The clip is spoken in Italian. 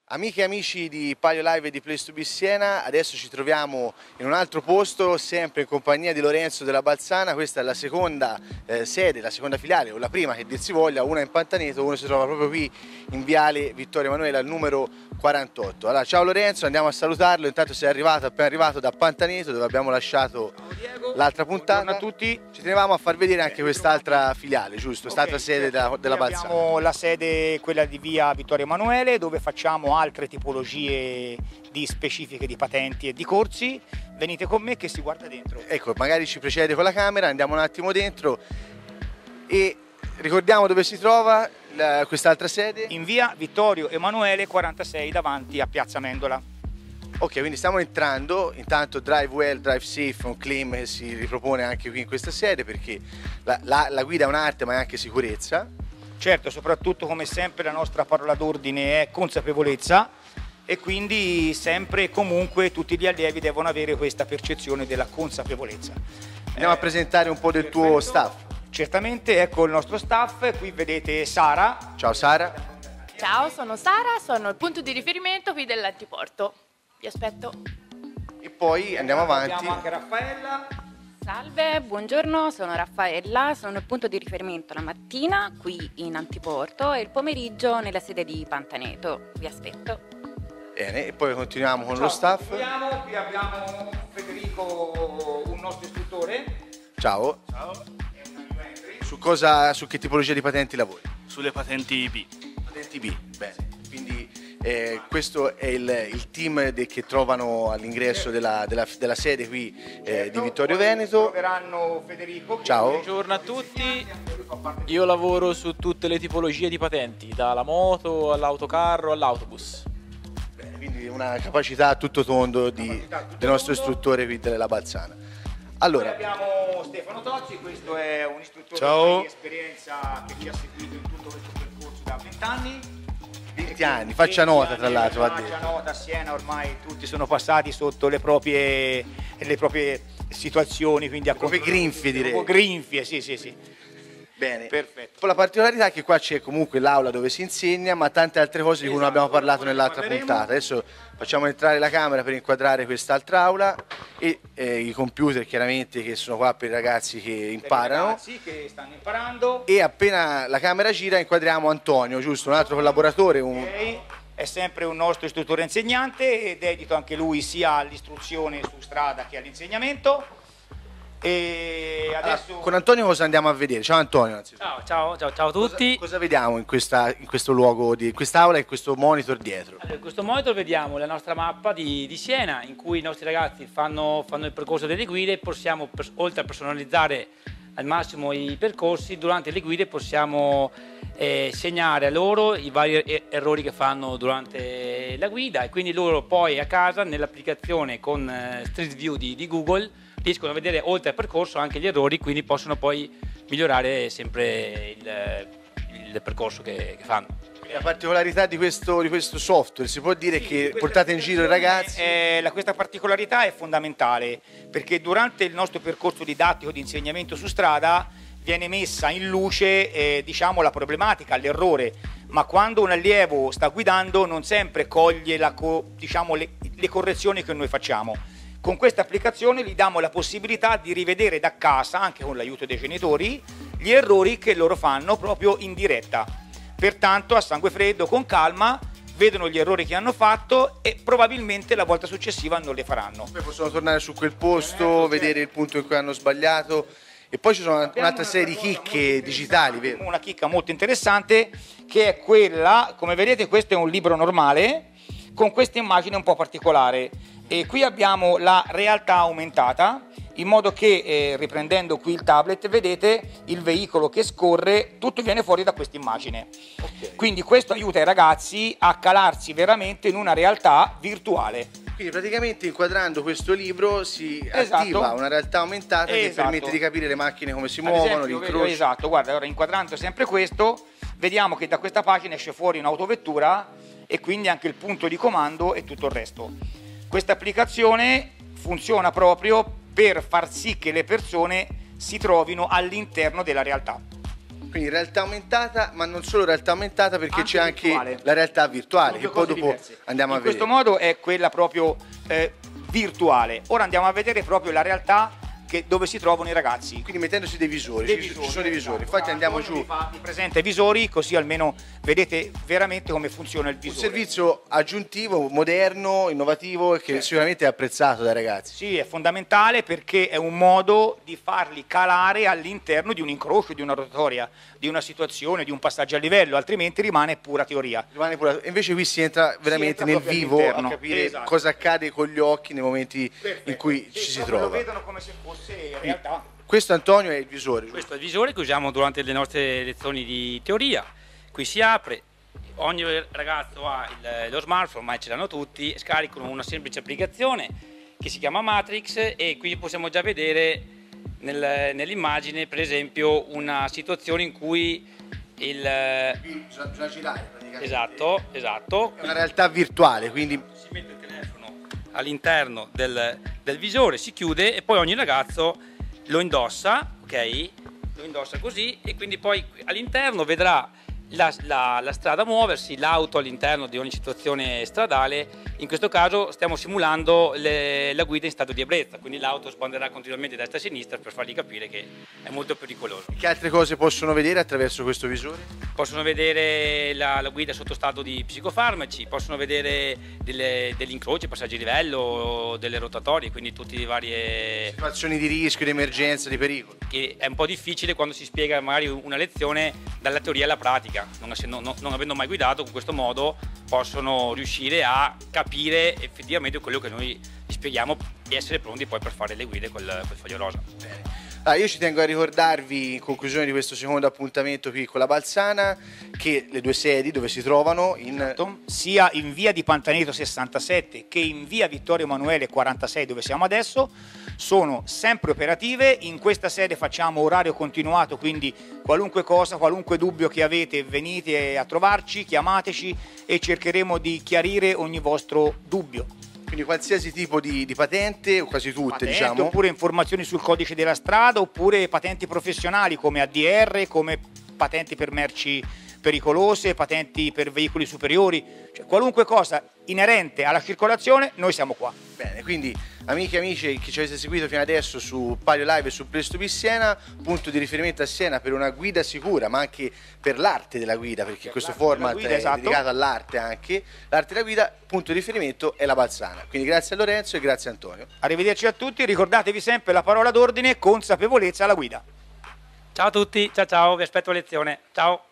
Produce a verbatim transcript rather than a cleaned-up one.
Amiche e amici di Palio Live e di Place to Be Siena, adesso ci troviamo in un altro posto, sempre in compagnia di Lorenzo della Balzana. Questa è la seconda eh, sede, la seconda filiale, o la prima che dir si voglia, una in Pantaneto, uno si trova proprio qui in viale Vittorio Emanuele al numero quarantotto. Allora, ciao Lorenzo, andiamo a salutarlo, intanto sei arrivato, appena arrivato da Pantaneto dove abbiamo lasciato l'altra puntata. Buongiorno a tutti. Ci tenevamo a far vedere anche quest'altra filiale, giusto? Quest'altra Okay, sede della, della Balzana. Abbiamo la sede, quella di via Vittorio Emanuele, dove facciamo altre tipologie di specifiche di patenti e di corsi. Venite con me che si guarda dentro. Ecco, magari ci precede con la camera, andiamo un attimo dentro e ricordiamo dove si trova quest'altra sede. In via Vittorio Emanuele quarantasei, davanti a Piazza Mendola. Ok, quindi stiamo entrando, intanto Drive Well, Drive Safe, un claim che si ripropone anche qui in questa sede, perché la, la, la guida è un'arte ma è anche sicurezza. Certo, soprattutto come sempre la nostra parola d'ordine è consapevolezza, e quindi sempre e comunque tutti gli allievi devono avere questa percezione della consapevolezza. Andiamo eh, a presentare un po' del perfetto. Tuo staff. Certamente, ecco il nostro staff, qui vedete Sara. Ciao Sara. Ciao, sono Sara, sono il punto di riferimento qui dell'Antiporto. Vi aspetto. E poi andiamo avanti. Abbiamo anche Raffaella. Salve, buongiorno, sono Raffaella, sono il punto di riferimento la mattina qui in Antiporto e il pomeriggio nella sede di Pantaneto. Vi aspetto. Bene, e poi continuiamo con Ciao, lo staff. Continuiamo. Qui abbiamo Federico, un nostro istruttore. Ciao. Ciao. Su, cosa, su che tipologia di patenti lavori? Sulle patenti B. Patenti B, bene. Quindi eh, questo è il, il team de, che trovano all'ingresso della, della, della sede qui eh, di Vittorio Veneto. Troveranno Federico. Ciao. Buongiorno a tutti. Io lavoro su tutte le tipologie di patenti, dalla moto all'autocarro all'autobus. Bene, quindi una capacità a tutto tondo di, tutto del nostro tondo. Istruttore qui della Balzana. Allora, poi abbiamo Stefano Tozzi, questo è un istruttore Ciao. di esperienza che ci ha seguito in tutto questo percorso da venti anni. venti anni, faccia nota tra l'altro. Faccia nota, a Siena ormai tutti sono passati sotto le proprie, le proprie situazioni, quindi a proprie grinfie direi. Grinfie, sì sì sì. Bene, perfetto. Con la particolarità è che qua c'è comunque l'aula dove si insegna, ma tante altre cose di cui esatto, non abbiamo parlato nell'altra puntata. Adesso facciamo entrare la camera per inquadrare quest'altra aula e eh, i computer chiaramente che sono qua per i ragazzi che imparano. Per i ragazzi che stanno imparando. E appena la camera gira inquadriamo Antonio, giusto? Un altro collaboratore. Un... Okay. È sempre un nostro istruttore insegnante e dedito anche lui sia all'istruzione su strada che all'insegnamento. E adesso allora, con Antonio cosa andiamo a vedere? Ciao Antonio. Ciao, ciao, ciao, ciao a tutti. Cosa, cosa vediamo in, questa, in questo luogo, di quest'aula e in questo monitor dietro? Allora, in questo monitor vediamo la nostra mappa di, di Siena, in cui i nostri ragazzi fanno, fanno il percorso delle guide. Possiamo, per, oltre a personalizzare al massimo i percorsi, durante le guide possiamo eh, segnare a loro i vari errori che fanno durante la guida, e quindi loro poi a casa nell'applicazione con eh, Street View di, di Google riescono a vedere oltre al percorso anche gli errori, quindi possono poi migliorare sempre il, il percorso che, che fanno. La particolarità di questo, di questo software, si può dire sì, che portate in giro i ragazzi? Eh, la, questa particolarità è fondamentale, perché durante il nostro percorso didattico di insegnamento su strada viene messa in luce eh, diciamo, la problematica, l'errore, ma quando un allievo sta guidando non sempre coglie la, diciamo, le, le correzioni che noi facciamo. Con questa applicazione gli diamo la possibilità di rivedere da casa, anche con l'aiuto dei genitori, gli errori che loro fanno proprio in diretta. Pertanto a sangue freddo, con calma, vedono gli errori che hanno fatto e probabilmente la volta successiva non le faranno. Poi possono tornare su quel posto, eh, vedere il punto in cui hanno sbagliato. E poi ci sono un'altra serie di chicche digitali, vero? Una chicca molto interessante che è quella, come vedete questo è un libro normale, con questa immagine un po' particolare. E qui abbiamo la realtà aumentata, in modo che eh, riprendendo qui il tablet vedete il veicolo che scorre, tutto viene fuori da questa immagine. Okay. Quindi questo aiuta i ragazzi a calarsi veramente in una realtà virtuale. Quindi praticamente inquadrando questo libro si esatto. attiva una realtà aumentata esatto. che permette di capire le macchine come si Ad muovono, l'incrocio. Esatto, guarda, allora inquadrando sempre questo, vediamo che da questa pagina esce fuori un'autovettura e quindi anche il punto di comando e tutto il resto. Questa applicazione funziona proprio per far sì che le persone si trovino all'interno della realtà. Quindi realtà aumentata, ma non solo realtà aumentata, perché Anche c'è anche virtuale. la realtà virtuale, Sono che due poi cose dopo diverse. andiamo In a vedere. questo modo è quella proprio eh, virtuale. Ora andiamo a vedere proprio la realtà che, dove si trovano i ragazzi. Quindi mettendosi dei visori, Dei ci, visori, ci sono i visori. esatto. Infatti andiamo Antonio giù. vi fa- vi presenta i visori, così almeno vedete veramente come funziona il Un visore. servizio aggiuntivo, moderno, innovativo e che sicuramente è apprezzato dai ragazzi. Sì, è fondamentale perché è un modo di farli calare all'interno di un incrocio, di una rotatoria, di una situazione, di un passaggio a livello, altrimenti rimane pura teoria. Rimane pure- Invece qui si entra veramente entra nel proprio vivo all'interno. a capire Esatto. cosa accade con gli occhi nei momenti in cui Sì, ci si proprio trova. Lo vedono come se fosse in realtà. Questo Antonio è il visore. giusto? Questo è il visore che usiamo durante le nostre lezioni di teoria. Qui si apre, ogni ragazzo ha il- lo smartphone, ormai ce l'hanno tutti, scaricano una semplice applicazione che si chiama Matrix e qui possiamo già vedere nel- nell'immagine per esempio una situazione in cui il... Qui bisogna, bisogna girare praticamente. Esatto, esatto. È una realtà virtuale, quindi Si mette il telefono all'interno del, del visore, si chiude e poi ogni ragazzo lo indossa, ok? Lo indossa così e quindi poi all'interno vedrà la, la- la strada muoversi, l'auto all'interno di ogni situazione stradale. In questo caso stiamo simulando le- la guida in stato di ebbrezza, quindi l'auto sbanderà continuamente destra e sinistra per fargli capire che è molto pericoloso. che altre cose possono vedere attraverso questo visore? Possono vedere la, la guida sotto stato di psicofarmaci, possono vedere delle- degli incroci, passaggi di livello, delle rotatorie, quindi tutte le varie... Situazioni di rischio, di emergenza, di pericolo. che è un po' difficile quando si spiega magari una lezione dalla teoria alla pratica, non, essendo- non- non avendo mai guidato, con questo modo possono riuscire a capire effettivamente quello che noi gli spieghiamo e essere pronti poi per fare le guide col, col foglio rosa. Ah, io ci tengo a ricordarvi, in conclusione di questo secondo appuntamento qui con la Balzana, che le due sedi dove si trovano in... Esatto. Sia in via di Pantaneto sessantasette che in via Vittorio Emanuele quarantasei dove siamo adesso sono sempre operative. In questa sede facciamo orario continuato, quindi qualunque cosa, qualunque dubbio che avete venite a trovarci, chiamateci e cercheremo di chiarire ogni vostro dubbio. Quindi qualsiasi tipo di, di patente, o quasi tutte Patente, diciamo. oppure informazioni sul codice della strada, oppure patenti professionali come A D R, come patenti per merci pericolose, patenti per veicoli superiori, cioè qualunque cosa inerente alla circolazione, noi siamo qua. Bene, quindi amiche e amici che ci avete seguito fino adesso su Palio Live e su Place to Be Siena, punto di riferimento a Siena per una guida sicura, ma anche per l'arte della guida, perché questo l'arte della format guida, è esatto. dedicato all'arte anche. L'arte della guida, punto di riferimento è la Balzana. Quindi grazie a Lorenzo e grazie a Antonio. Arrivederci a tutti, ricordatevi sempre la parola d'ordine: consapevolezza alla guida. Ciao a tutti, ciao ciao, vi aspetto a lezione, ciao!